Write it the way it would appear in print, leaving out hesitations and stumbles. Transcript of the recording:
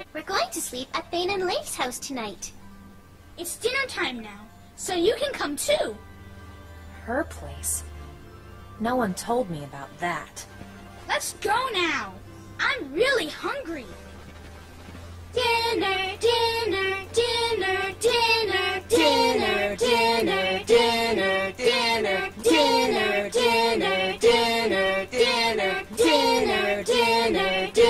We're going to sleep at Thane and Lake's house tonight. It's dinner time now, so you can come too. Her place? No one told me about that. Let's go now. I'm really hungry. Dinner, dinner, dinner, dinner, dinner, dinner, dinner, dinner, dinner, dinner, dinner, dinner, dinner, dinner, dinner.